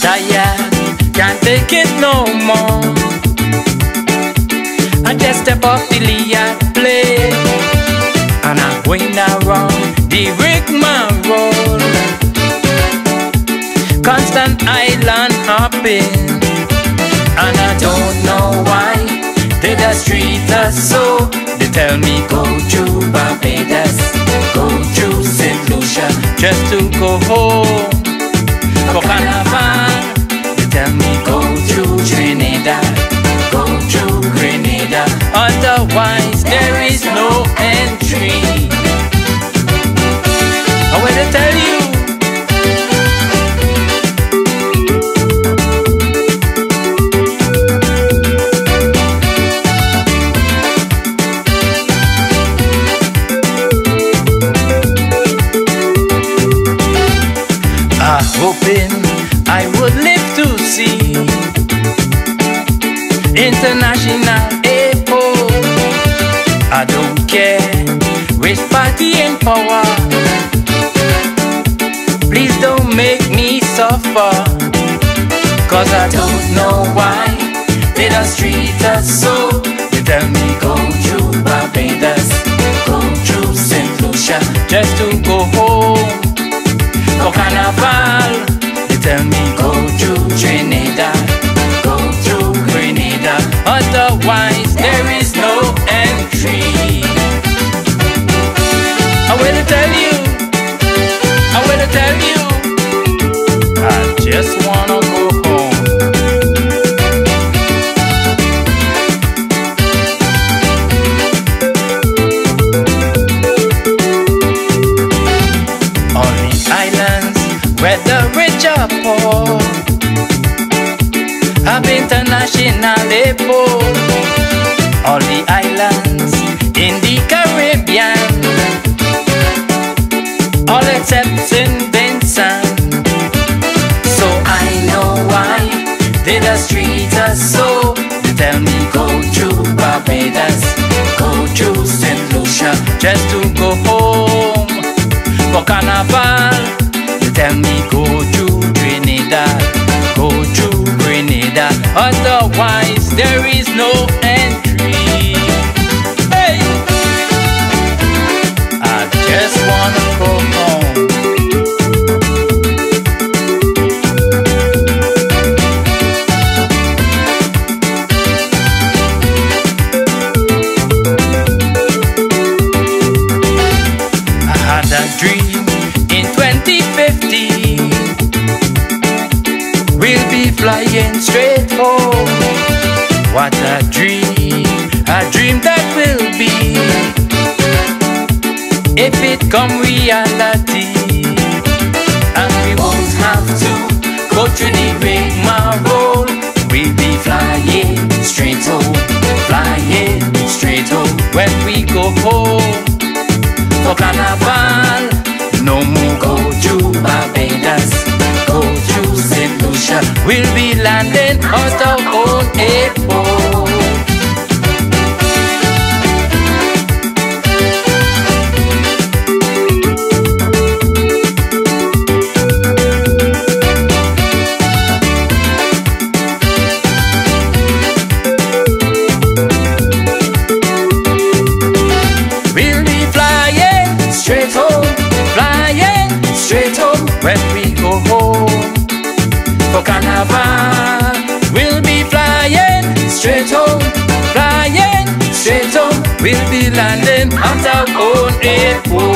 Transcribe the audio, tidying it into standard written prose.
tired, can't take it no more. I just step off the Liat plane and I'm going around the Rickman Road. Constant island hopping, and I don't know why they just treat us so. They tell me go to Barbados, go to St. Lucia, just to go home for Carnival. They tell me go to Trinidad, go to Grenada, otherwise there is no entry. I will tell you. Hoping I would live to see international airport. I don't care which party in power, please don't make me suffer. Cause I don't know why they just treat us so. They tell me go to Barbados, go to St. Lucia, just to go home for Carnival. They tell me go to Trinidad, go to Grenada, otherwise there is no entry. I will tell you, I will tell you, I just wanna go home. On the islands where the rich are poor, have international airport. All the islands in the Caribbean, all except St. Vincent. So I know why they just treat us so. They tell me go to Barbados, go to St. Lucia, just to go home for Carnival. They tell me go to Trinidad, go to Grenada, otherwise there is no entry. Hey, I just wanna go home. I had a dream in 2050, we'll be flying straight home. What a dream that will be, if it come reality. And we won't have to go to the rigmarole. We'll be flying straight home, flying straight home. When we go home for Carnival, no more go to Barbados, go to St. Lucia. We'll be landing at our own airport. We'll be flying straight home, flying straight home. When we go home for Carnival, we'll be flying straight home, flying straight home. We'll be landing at our own airport.